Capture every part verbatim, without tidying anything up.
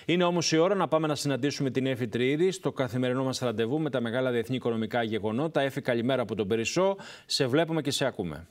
Είναι όμως η ώρα να πάμε να συναντήσουμε την Έφη Τριήρη στο καθημερινό μας ραντεβού με τα μεγάλα διεθνή οικονομικά γεγονότα. Έφη, καλημέρα από τον Περισσό. Σε βλέπουμε και σε ακούμε.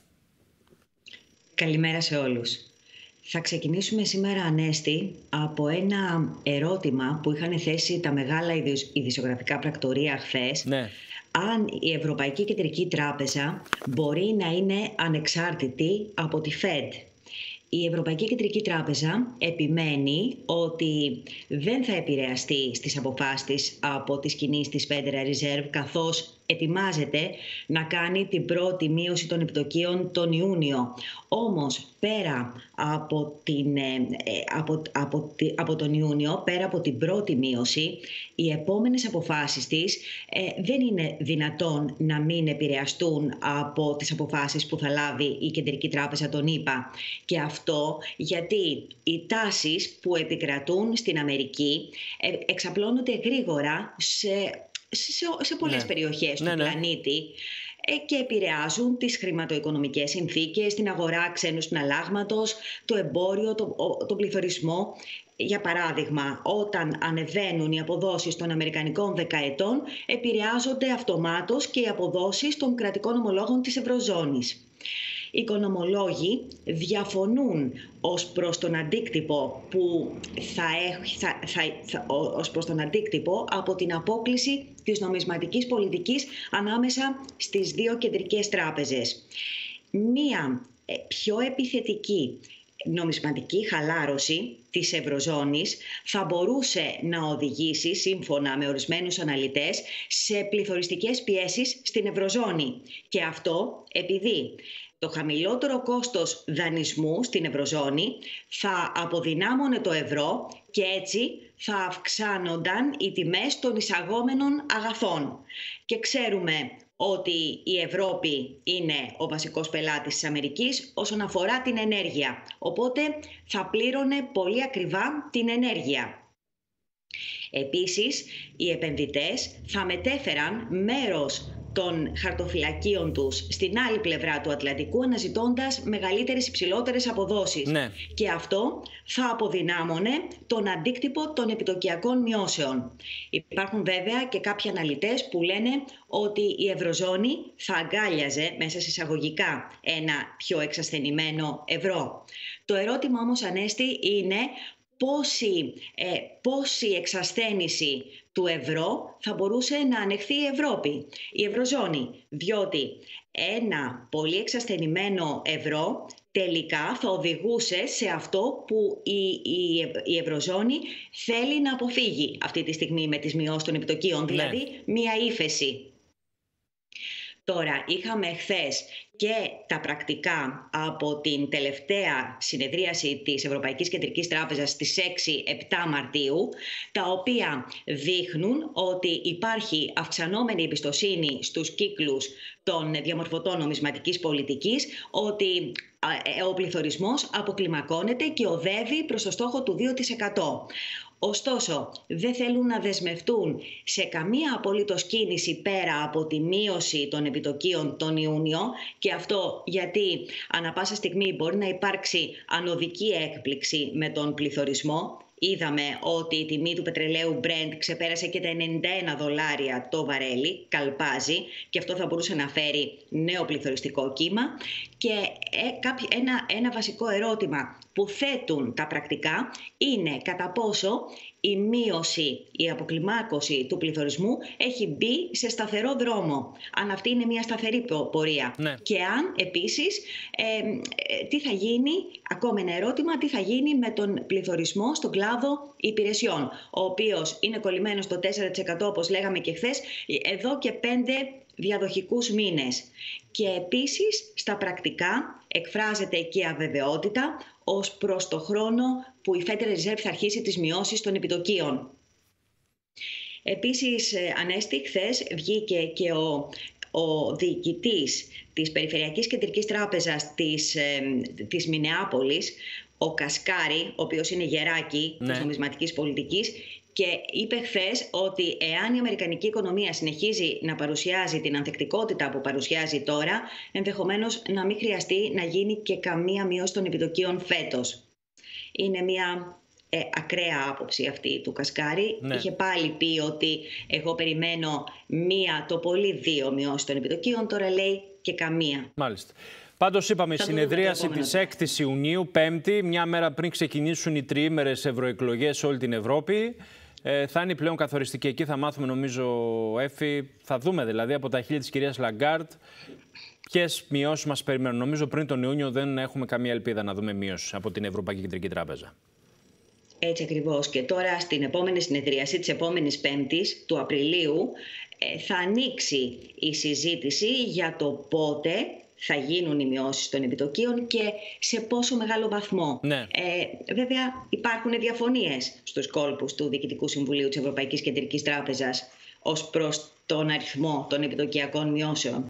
Καλημέρα σε όλους. Θα ξεκινήσουμε σήμερα, Ανέστη, από ένα ερώτημα που είχαν θέσει τα μεγάλα ειδησιογραφικά πρακτορεία χθες. Ναι. Αν η Ευρωπαϊκή Κεντρική Τράπεζα μπορεί να είναι ανεξάρτητη από τη Fed. Η Ευρωπαϊκή Κεντρική Τράπεζα επιμένει ότι δεν θα επηρεαστεί στις αποφάσεις από τις κινήσεις της Federal Reserve, καθώς ετοιμάζεται να κάνει την πρώτη μείωση των επιτοκίων τον Ιούνιο. Όμως, πέρα από, την, από, από, από τον Ιούνιο, πέρα από την πρώτη μείωση, οι επόμενες αποφάσεις της ε, δεν είναι δυνατόν να μην επηρεαστούν από τις αποφάσεις που θα λάβει η Κεντρική Τράπεζα των ΗΠΑ. Και αυτό γιατί οι τάσεις που επικρατούν στην Αμερική ε, εξαπλώνονται γρήγορα σε... σε, σε πολλές ναι. περιοχές ναι, του ναι. πλανήτη και επηρεάζουν τις χρηματοοικονομικές συνθήκες, την αγορά ξένου συναλλάγματος, το εμπόριο, το, τον πληθωρισμό. Για παράδειγμα, όταν ανεβαίνουν οι αποδόσεις των αμερικανικών δεκαετών, επηρεάζονται αυτομάτως και οι αποδόσεις των κρατικών ομολόγων της Ευρωζώνης. Οι οικονομολόγοι διαφωνούν ως προς τον αντίκτυπο που θα έχει, θα, θα, θα, ως προς τον αντίκτυπο από την απόκλιση της νομισματικής πολιτικής ανάμεσα στις δύο κεντρικές τράπεζες. Μία πιο επιθετική νομισματική χαλάρωση της Ευρωζώνης θα μπορούσε να οδηγήσει, σύμφωνα με ορισμένους αναλυτές, σε πληθωριστικές πιέσεις στην Ευρωζώνη. Και αυτό επειδή το χαμηλότερο κόστος δανεισμού στην Ευρωζώνη θα αποδυνάμωνε το ευρώ και έτσι θα αυξάνονταν οι τιμές των εισαγόμενων αγαθών. Και ξέρουμε ότι η Ευρώπη είναι ο βασικός πελάτης της Αμερικής όσον αφορά την ενέργεια. Οπότε θα πλήρωνε πολύ ακριβά την ενέργεια. Επίσης, οι επενδυτές θα μετέφεραν μέρος των χαρτοφυλακίων τους στην άλλη πλευρά του Ατλαντικού, αναζητώντας μεγαλύτερες υψηλότερες αποδόσεις. Ναι. Και αυτό θα αποδυνάμωνε τον αντίκτυπο των επιτοκιακών μειώσεων. Υπάρχουν βέβαια και κάποιοι αναλυτές που λένε ότι η Ευρωζώνη θα αγκάλιαζε μέσα σε εισαγωγικά ένα πιο εξασθενημένο ευρώ. Το ερώτημα όμως, Ανέστη, είναι πόση, ε, πόση εξασθένηση του ευρώ θα μπορούσε να ανεχθεί η Ευρώπη, η Ευρωζώνη, διότι ένα πολύ εξασθενημένο ευρώ τελικά θα οδηγούσε σε αυτό που η, η, η Ευρωζώνη θέλει να αποφύγει αυτή τη στιγμή με τις μειώσεις των επιτοκίων, δηλαδή ναι. μία ύφεση. Τώρα, είχαμε χθες και τα πρακτικά από την τελευταία συνεδρίαση της Ευρωπαϊκής Κεντρικής Τράπεζας στις έξι επτά Μαρτίου, τα οποία δείχνουν ότι υπάρχει αυξανόμενη εμπιστοσύνη στους κύκλους των διαμορφωτών νομισματικής πολιτικής, ότι ο πληθωρισμός αποκλιμακώνεται και οδεύει προς το στόχο του δύο τοις εκατό. Ωστόσο, δεν θέλουν να δεσμευτούν σε καμία απολύτως κίνηση πέρα από τη μείωση των επιτοκίων τον Ιούνιο, και αυτό γιατί ανα πάσα στιγμή μπορεί να υπάρξει ανωδική έκπληξη με τον πληθωρισμό. Είδαμε ότι η τιμή του πετρελαίου Brent ξεπέρασε και τα ενενήντα ένα δολάρια το βαρέλι, καλπάζει, και αυτό θα μπορούσε να φέρει νέο πληθωριστικό κύμα. Και ένα, ένα βασικό ερώτημα που θέτουν τα πρακτικά είναι κατά πόσο η μείωση, η αποκλιμάκωση του πληθωρισμού έχει μπει σε σταθερό δρόμο. Αν αυτή είναι μια σταθερή πορεία. Ναι. Και αν επίσης, ε, ε, τι θα γίνει, ακόμα ένα ερώτημα, τι θα γίνει με τον πληθωρισμό στον κλάδο υπηρεσιών, ο οποίος είναι κολλημένος στο τέσσερα τοις εκατό, όπως λέγαμε και χθες, εδώ και πέντε διαδοχικούς μήνες. Και επίσης στα πρακτικά εκφράζεται και αβεβαιότητα ως προς το χρόνο που η Federal Reserve θα αρχίσει τις μειώσεις των επιτοκίων. Επίσης, Ανέστη, χθες βγήκε και ο, ο διοικητής της Περιφερειακής Κεντρικής Τράπεζας της, ε, της Μινεάπολης, ο Κασκάρη, ο οποίος είναι γεράκι ναι. της νομισματικής πολιτικής, και είπε χθες ότι εάν η αμερικανική οικονομία συνεχίζει να παρουσιάζει την ανθεκτικότητα που παρουσιάζει τώρα, ενδεχομένως να μην χρειαστεί να γίνει και καμία μείωση των επιτοκίων φέτος. Είναι μια ε, ακραία άποψη αυτή του Κασκάρη. Ναι. Είχε πάλι πει ότι εγώ περιμένω μία, το πολύ δύο μειώσεις των επιτοκίων, τώρα λέει και καμία. Μάλιστα. Πάντως είπαμε, η συνεδρίαση της έκτης Ιουνίου, Πέμπτη, μια μέρα πριν ξεκινήσουν οι τριήμερες ευρωεκλογές σε όλη την Ευρώπη, ε, θα είναι πλέον καθοριστική. Εκεί θα μάθουμε, νομίζω, Έφη, θα δούμε δηλαδή από τα χείλη της κυρίας Λαγκάρτ ποιες μειώσεις μας περιμένουν. Νομίζω πριν τον Ιούνιο δεν έχουμε καμία ελπίδα να δούμε μείωση από την Ευρωπαϊκή Κεντρική Τράπεζα. Έτσι ακριβώς. Και τώρα στην επόμενη συνεδρίαση της επόμενης Πέμπτης του Απριλίου ε, θα ανοίξει η συζήτηση για το πότε θα γίνουν οι μειώσεις των επιτοκίων και σε πόσο μεγάλο βαθμό. Ναι. Ε, βέβαια υπάρχουν διαφωνίες στους κόλπους του Διοικητικού Συμβουλίου της Ευρωπαϊκής Κεντρικής Τράπεζας ως προς τον αριθμό των επιτοκιακών μειώσεων.